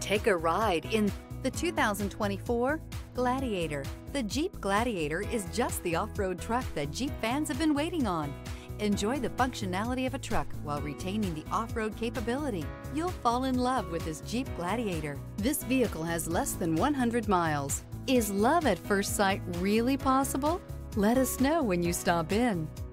Take a ride in the 2024 Gladiator. The Jeep Gladiator is just the off-road truck that Jeep fans have been waiting on. Enjoy the functionality of a truck while retaining the off-road capability. You'll fall in love with this Jeep Gladiator. This vehicle has less than 100 miles. Is love at first sight really possible? Let us know when you stop in.